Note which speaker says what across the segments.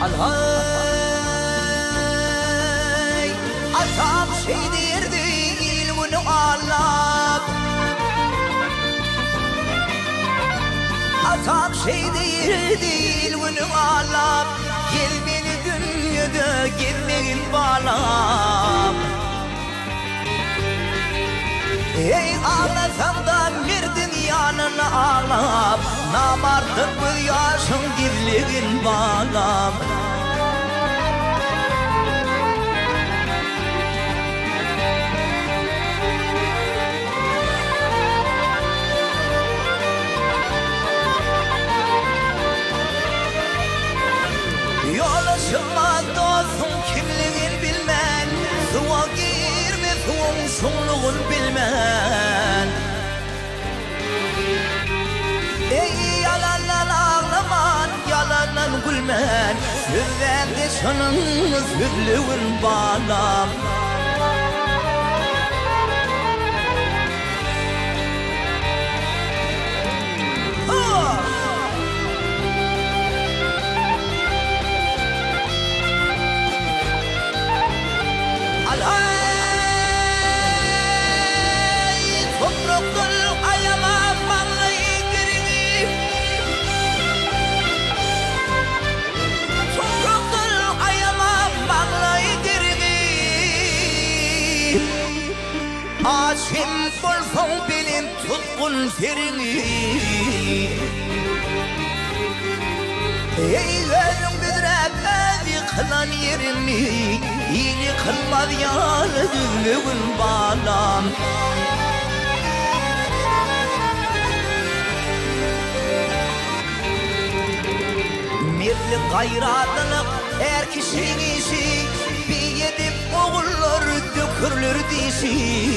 Speaker 1: Alhay atam şey derdi ilmini ağlap atam şey derdi ilmini ağlap gel beni dünyada gelmeyin bağlap ey ağlasam da mirdin yanına ağlap namardık bu yaşın girliğin bağlap Yoluşuma dostum kimliğin bilmen suğa girme suğun şunluğun bilmen ey yalanlan ağlaman yalanlan gülmen sözlerde şunun sürlüğün bağlam Aşim bolson bilin tutkun serini ey ölüm güdrep evi kılan yerini iyili kılmaz yalı düzlüğün bağlam mirli gayradılık her kişinin işi bir yedip oğullar dökürlür dişi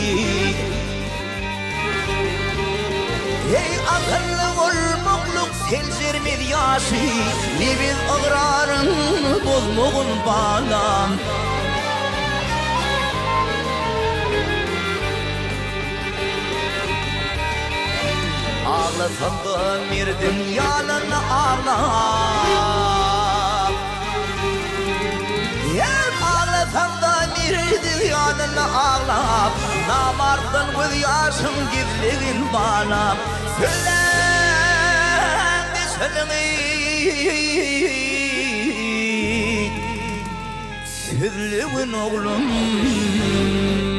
Speaker 1: ey akıllı olmakluk selcermez yaşı Libin ıgrarın bozmuğun bağlam Ağlasam da mirdin yanına ağlam Ağlasam da mirdin yanına ağlam Namardın göz yaşım gizliğin bağlam Söylendi sözlüğün oğlum